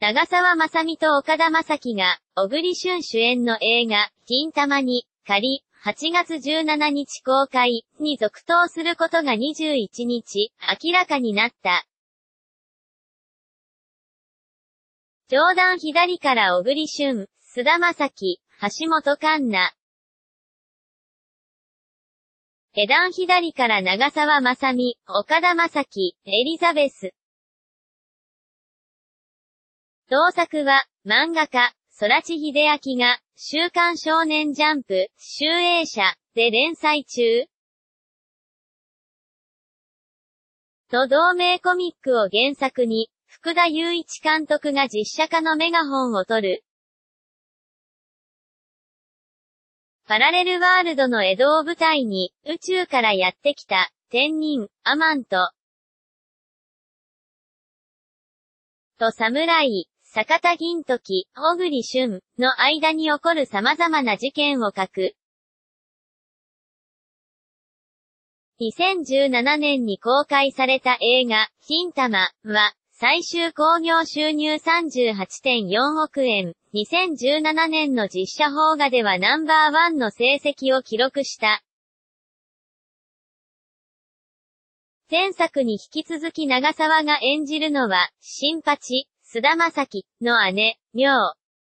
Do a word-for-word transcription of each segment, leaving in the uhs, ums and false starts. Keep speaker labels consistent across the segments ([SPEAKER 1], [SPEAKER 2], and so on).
[SPEAKER 1] 長澤まさみと岡田将生が、小栗旬主演の映画、金玉に、仮、はちがつじゅうしちにち公開に続投することがにじゅういちにち、明らかになった。上段左から小栗旬、菅田将暉、橋本環奈。下段左から長澤まさみ、岡田将生、エリザベス。同作は、漫画家、空知秀明が、週刊少年ジャンプ、集英社で連載中。と同名コミックを原作に、福田雄一監督が実写化のメガホンを取る。パラレルワールドの江戸を舞台に、宇宙からやってきた、天人、アマント。と侍、坂田銀時、小栗旬の間に起こる様々な事件を書く。にせんじゅうななねんに公開された映画、金玉は、最終興行収入 さんじゅうはちてんよんおくえん。にせんじゅうななねんの実写邦画ではナンバーワンの成績を記録した。前作に引き続き長澤が演じるのは、新八、菅田将暉の姉、妙。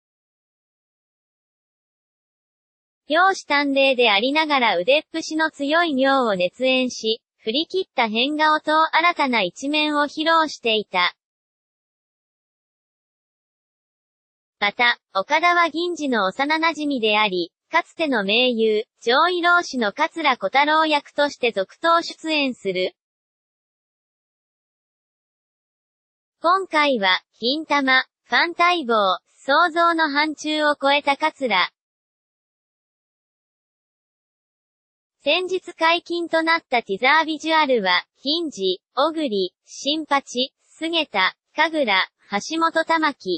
[SPEAKER 1] 容姿端麗でありながら腕っぷしの強い妙を熱演し、振り切った変顔と新たな一面を披露していた。また、岡田は銀次の幼馴染であり、かつての名優、上位老子の桂小太郎役として続投出演する。今回は、金玉、ファン待望、想像の範疇を超えた桂。先日解禁となったティザービジュアルは、銀次、小栗、新八、菅田、神楽、橋本玉木。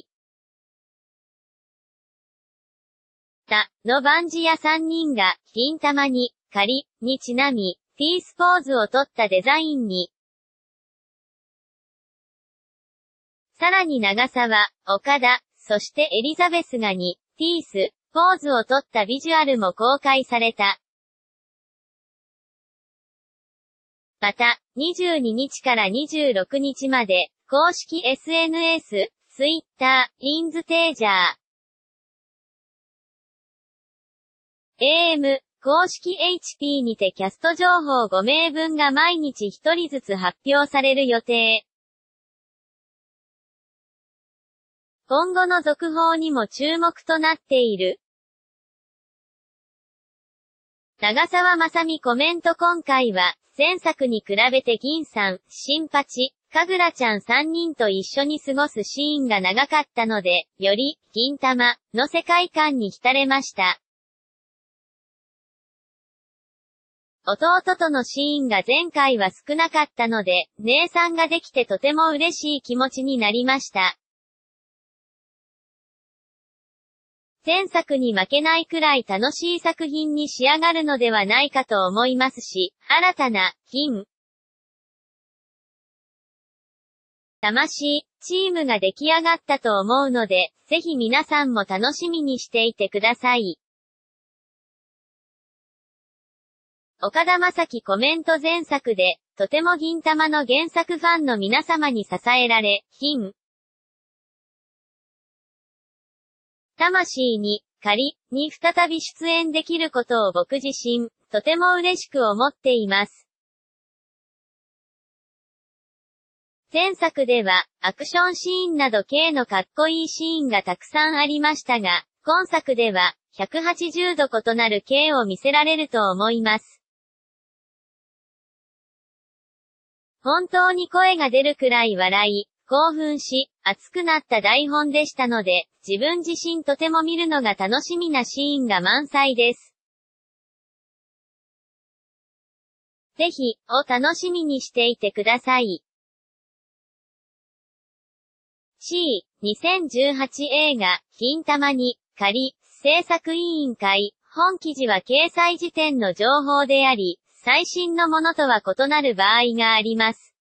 [SPEAKER 1] た、のバンジやさんにんが、金玉に、仮、にちなみ、ピースポーズをとったデザインに。さらに長澤、岡田、そしてエリザベスがに、ピース、ポーズをとったビジュアルも公開された。また、にじゅうににちからにじゅうろくにちまで、公式 エスエヌエス、Twitter、インズテージャー。エーエム、公式 エイチピー にてキャスト情報ごめいぶんが毎日ひとりずつ発表される予定。今後の続報にも注目となっている。長澤まさみコメント今回は、前作に比べて銀さん、新八、神楽ちゃんさんにんと一緒に過ごすシーンが長かったので、より、銀玉の世界観に浸れました。弟とのシーンが前回は少なかったので、姉さんができてとても嬉しい気持ちになりました。前作に負けないくらい楽しい作品に仕上がるのではないかと思いますし、新たな、金魂、チームが出来上がったと思うので、ぜひ皆さんも楽しみにしていてください。岡田将生コメント前作で、とても銀玉の原作ファンの皆様に支えられ、金魂に、仮に再び出演できることを僕自身、とても嬉しく思っています。前作では、アクションシーンなど系のかっこいいシーンがたくさんありましたが、今作では、ひゃくはちじゅうど異なる系を見せられると思います。本当に声が出るくらい笑い、興奮し、熱くなった台本でしたので、自分自身とても見るのが楽しみなシーンが満載です。ぜひ、お楽しみにしていてください。シー、にせんじゅうはち 映画、金玉に、仮、制作委員会、本記事は掲載時点の情報であり、最新のものとは異なる場合があります。